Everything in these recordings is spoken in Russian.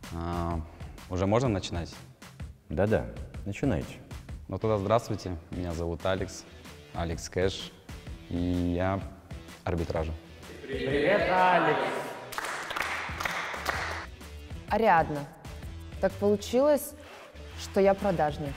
Уже можно начинать? Да-да, начинайте. Ну тогда здравствуйте, меня зовут Алекс, Алекс Кэш, и я арбитража. Привет, Алекс! Ариадна. Так получилось, что я продажник.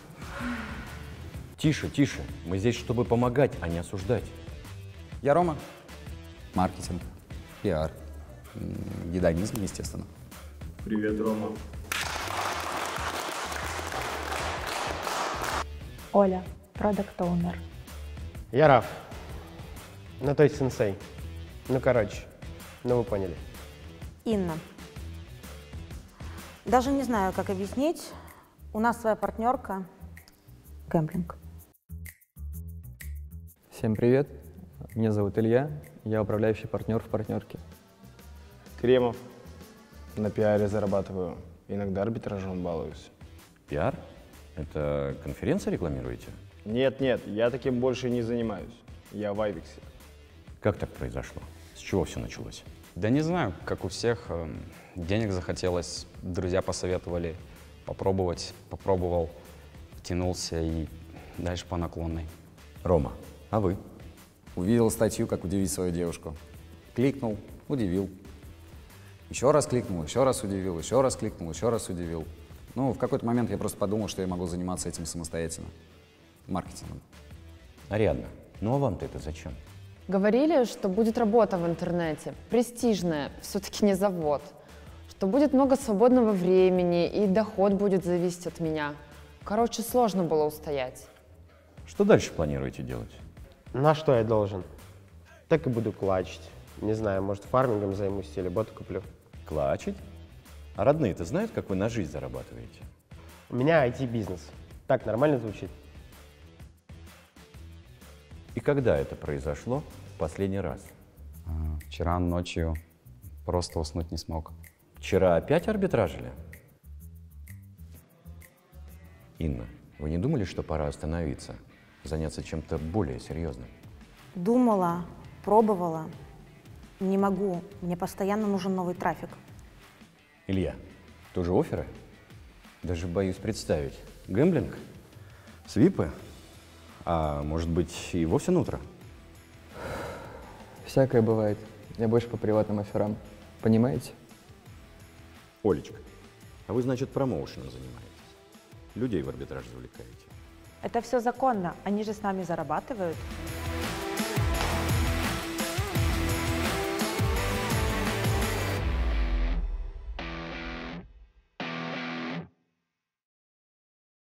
Тише, тише. Мы здесь, чтобы помогать, а не осуждать. Я Рома. Маркетинг, пиар, гедонизм, естественно. Привет, Рома. Оля, продакт-оунер. Я Раф. Ну, то есть сенсей. Ну, короче, вы поняли. Инна. Даже не знаю, как объяснить. У нас своя партнерка. Гэмблинг. Всем привет, меня зовут Илья, я управляющий партнер в партнерке. Кремов. На пиаре зарабатываю. Иногда арбитражом балуюсь. Пиар? Это конференция рекламируете? Нет, я таким больше не занимаюсь. Я в Айвексе. Как так произошло? С чего все началось? Да не знаю, как у всех, денег захотелось, друзья посоветовали попробовать, попробовал, втянулся и дальше по наклонной. Рома, а вы? Увидел статью, как удивить свою девушку. Кликнул, удивил. Еще раз кликнул, еще раз удивил, еще раз кликнул, еще раз удивил. Ну, в какой-то момент я просто подумал, что я могу заниматься этим самостоятельно. Маркетингом. Ариадна, ну а вам-то это зачем? Говорили, что будет работа в интернете, престижная, все-таки не завод, что будет много свободного времени и доход будет зависеть от меня. Короче, сложно было устоять. Что дальше планируете делать? На что я должен? Так и буду клачить. Не знаю, может, фармингом займусь или боты куплю. Клачить? А родные-то знают, как вы на жизнь зарабатываете? У меня IT-бизнес. Так нормально звучит? И когда это произошло в последний раз? Вчера ночью просто уснуть не смог. Вчера опять арбитражили? Инна, вы не думали, что пора остановиться, заняться чем-то более серьезным? Думала, пробовала. Не могу. Мне постоянно нужен новый трафик. Илья, тоже офферы? Даже боюсь представить. Гэмблинг? Свипы? А может быть, и вовсе нутро? Всякое бывает, я больше по приватным аферам, понимаете? Олечка, а вы, значит, промоушеном занимаетесь? Людей в арбитраж завлекаете? Это все законно, они же с нами зарабатывают.